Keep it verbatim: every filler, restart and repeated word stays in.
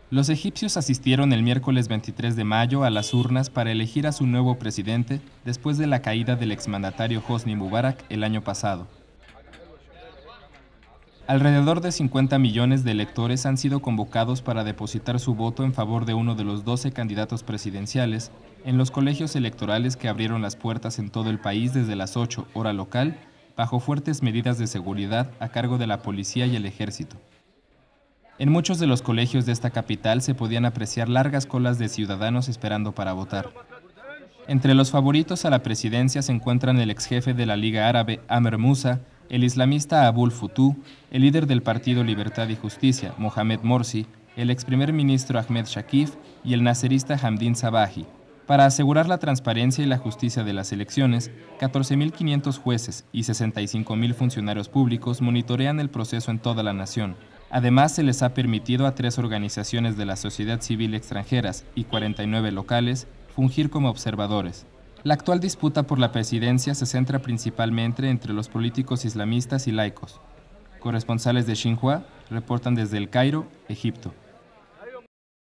Los egipcios asistieron el miércoles veintitrés de mayo a las urnas para elegir a su nuevo presidente después de la caída del exmandatario Hosni Mubarak el año pasado. Alrededor de cincuenta millones de electores han sido convocados para depositar su voto en favor de uno de los doce candidatos presidenciales en los colegios electorales que abrieron las puertas en todo el país desde las ocho hora local, bajo fuertes medidas de seguridad a cargo de la policía y el ejército. En muchos de los colegios de esta capital se podían apreciar largas colas de ciudadanos esperando para votar. Entre los favoritos a la presidencia se encuentran el exjefe de la Liga Árabe, Amer Moussa, el islamista Abul Futu, el líder del Partido Libertad y Justicia, Mohamed Morsi, el ex primer ministro Ahmed Shakif y el nacerista Hamdin Sabahi. Para asegurar la transparencia y la justicia de las elecciones, catorce mil quinientos jueces y sesenta y cinco mil funcionarios públicos monitorean el proceso en toda la nación. Además, se les ha permitido a tres organizaciones de la sociedad civil extranjeras y cuarenta y nueve locales fungir como observadores. La actual disputa por la presidencia se centra principalmente entre los políticos islamistas y laicos. Corresponsales de Xinhua reportan desde El Cairo, Egipto.